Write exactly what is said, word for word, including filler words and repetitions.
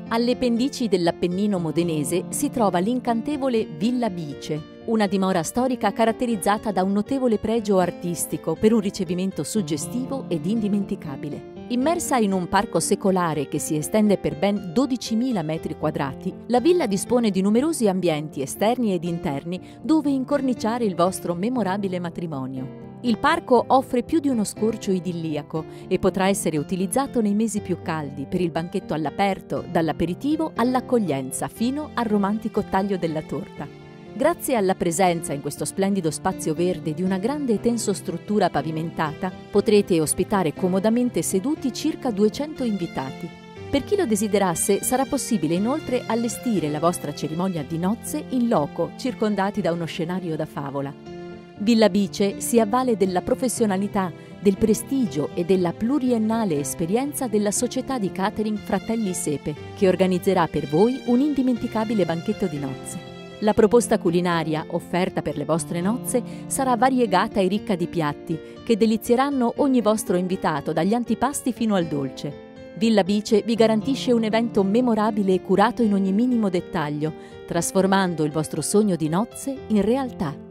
Alle pendici dell'Appennino modenese si trova l'incantevole Villa Bice, una dimora storica caratterizzata da un notevole pregio artistico per un ricevimento suggestivo ed indimenticabile. Immersa in un parco secolare che si estende per ben dodicimila metri quadrati, la villa dispone di numerosi ambienti esterni ed interni dove incorniciare il vostro memorabile matrimonio. Il parco offre più di uno scorcio idilliaco e potrà essere utilizzato nei mesi più caldi per il banchetto all'aperto, dall'aperitivo all'accoglienza fino al romantico taglio della torta. Grazie alla presenza in questo splendido spazio verde di una grande e tensostruttura pavimentata, potrete ospitare comodamente seduti circa duecento invitati. Per chi lo desiderasse, sarà possibile inoltre allestire la vostra cerimonia di nozze in loco, circondati da uno scenario da favola. Villa Bice si avvale della professionalità, del prestigio e della pluriennale esperienza della società di catering Fratelli Sepe, che organizzerà per voi un indimenticabile banchetto di nozze. La proposta culinaria offerta per le vostre nozze sarà variegata e ricca di piatti che delizieranno ogni vostro invitato, dagli antipasti fino al dolce. Villa Bice vi garantisce un evento memorabile e curato in ogni minimo dettaglio, trasformando il vostro sogno di nozze in realtà.